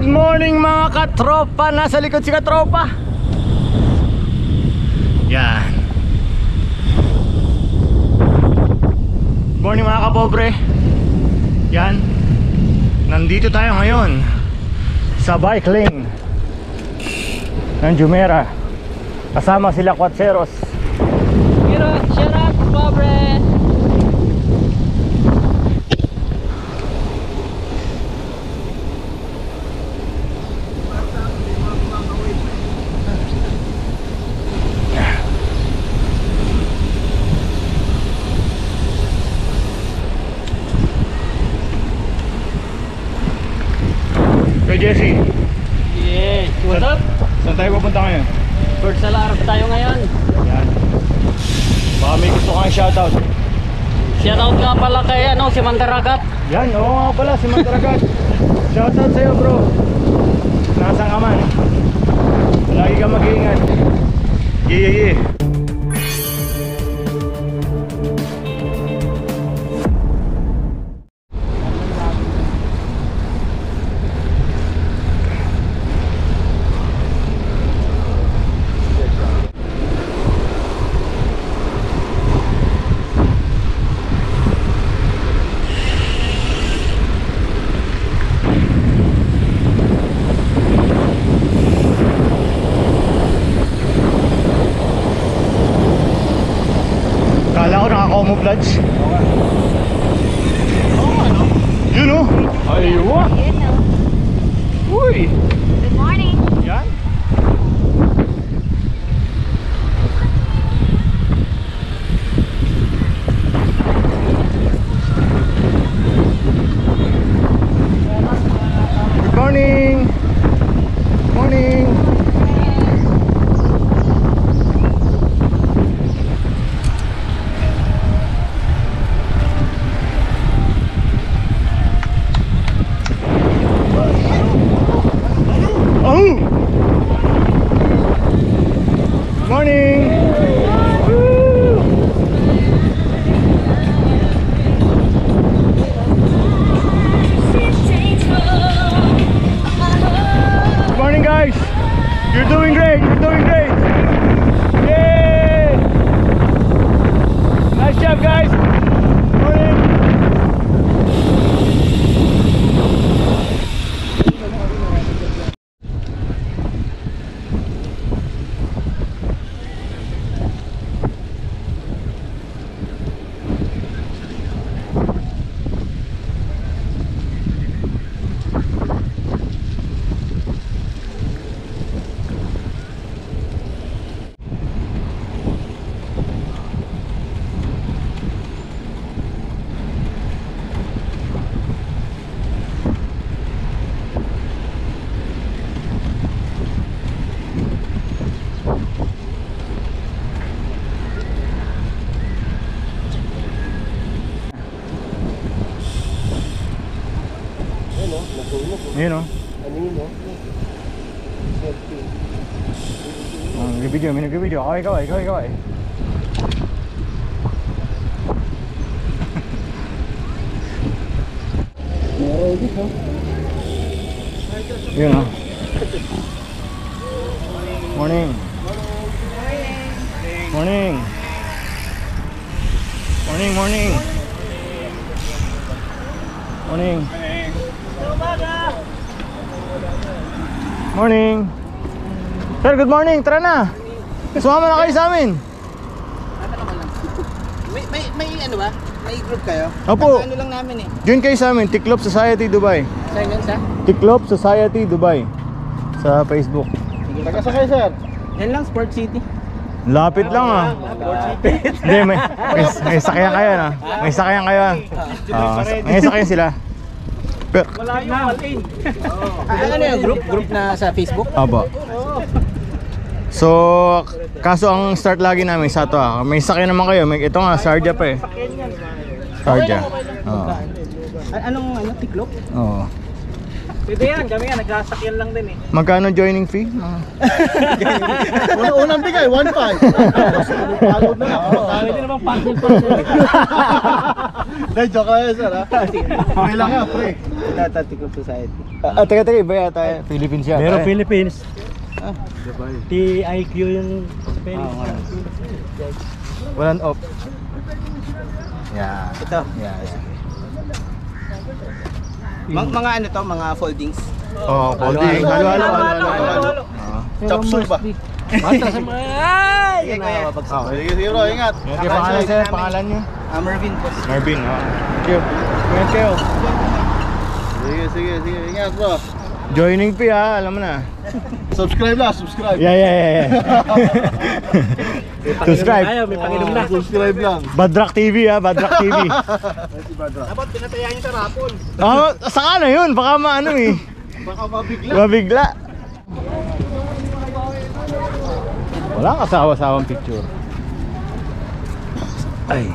morning mga katropa. Nasa likod si katropa. Yan. Morning mga kapobre. Yan. Nandito tayo ngayon sa bike lane ng Jumeirah. Kasama sila Quatseros. Shut up, pobre! Jesse, Yeah, what's up? saan tayo pupunta ngayon? Bird sa larap tayo ngayon. Yan. Baka may gusto kang shoutout. Shoutout nga pala kay si Mandaragat. Yan, oo nga pala si Mandaragat. Shoutout sa'yo bro. Nasaan ka man? Lagi ka mag-iingat. Yeah. Kala ko naka-camouflage. Oo, ano? Yun o. Aywa. Uy. Good morning. Yan. Good morning. Morning. Oh! Morning! Woo! Good morning guys! You're doing great! You're doing great! Yay! Nice job guys! Morning! Yun o. Nag-video, may nag-video. Kaway. Yun o. Morning. Morning. Morning. Sir, good morning. Tara na. Sumama na kayo sa amin. May ano ba? May group kayo? Opo. Ano lang namin eh. Join kayo sa amin, Tiklop Society Dubai. Saan yan sa? Tiklop Society Dubai sa Facebook. Taga sa kayo sir? Yan lang, Sport City. Lapit lang ah. Hindi, may sakyan kayo na. May sakyan kayo. May sakyan sila. Pero, Wala yung all-in. Ano yung group na sa Facebook? aba. So, kaso ang start lagi namin sa to ah. May sakyan naman kayo. Ito nga, Sharjah pa eh. Sharjah. Oo. Anong Tiklop? Oo. Pwede yan, kami nga nagsasakyan lang din eh. Magkano joining fee? Unang bigay, 1.5. Pagod na. Pwede naman passive. Dahil joke lang yun, sir. Okay lang yan, pre. Tata Tiklop Society. Teka, iba yata. Philippines yata. Pero Philippines. Ah, TIQ yung spelling. Walang off. Yeah. ito. Yeah. Mga ano to, mga foldings. Oh, folding. Halo. Chapsul ba? Bata sa mga... Ay! Sige, kuya. Sige, sige bro, ingat. Okay, pangalan sir, pangalan nyo? Mervin po. Marvin, Thank you. Thank you. Sige, ingat bro. Joining fee alam mo na. Subscribe na, subscribe. Yeah. Subscribe. May panginom na. Subscribe lang. Badrak TV Badrak TV. Dapat pinatayaan niyo sa rapol. Saka na yun, baka maano eh. Baka mabigla. Mabigla. Wala kasawa-sawang picture. Ay.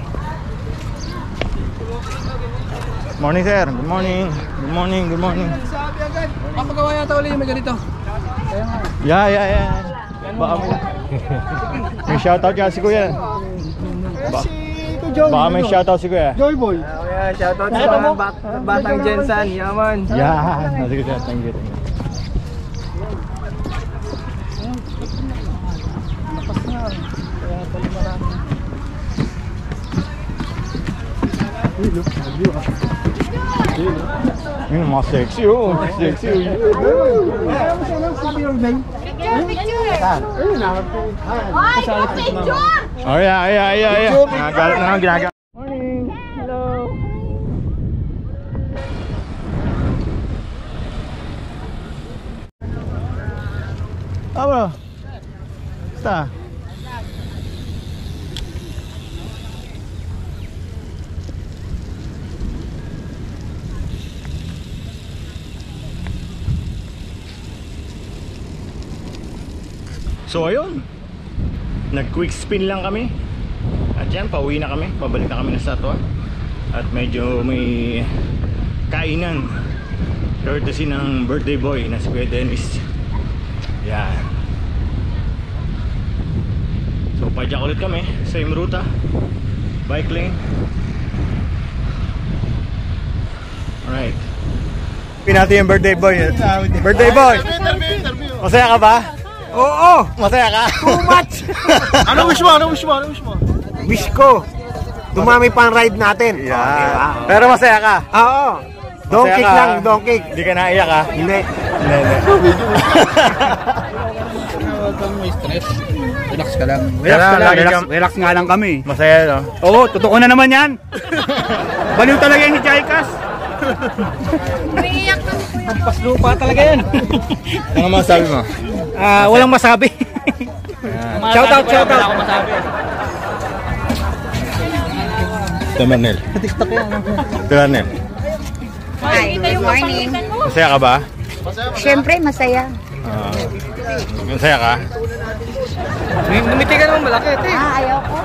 Morning sir, good morning. Good morning. Papagawa yata ulit yung may ganito. Yeah. Baka may shoutout ka si kuya. Baka may shoutout si kuya. Joy Boy. Kuya, shoutout sa mga batang Jensan. Yaman. Yeah. Sige sir, thank you. Yun, mga sexy Sexy Oh yeah. Nagalit na lang ginagawa. Morning. Hello. Bro. Basta. So ayun, nag-quick spin lang kami. At yan, pauwi na kami. Pabalik na kami na Satwa. At medyo may kainan courtesy ng birthday boy na si Kuya Dennis. Yan. So padyak ulit kami. Same ruta, bike lane. Alright, pinati yung birthday boy. Birthday boy, masaya ka ba? Oo! Masaya ka? Too much! Ano wish mo? Wish ko, dumami pa ang ride natin. Yeah. Pero masaya ka? Oo! Donkey Masaya ka? lang, donkey. Hindi ka naiyak ha? Hindi. May stress. Relax ka lang. Relax nga lang kami. Masaya no? Oo, totoo na naman yan. Baliw talaga yung Jaikas. Hampas lupa talaga yan. Ano masabi mo? Walang masabi. Shout out. Temanel. Temanel. Hi, good morning. Masaya ka ba? Siyempre, masaya. Masaya ka? Numiti ka naman malaki ito eh. Ayaw ko.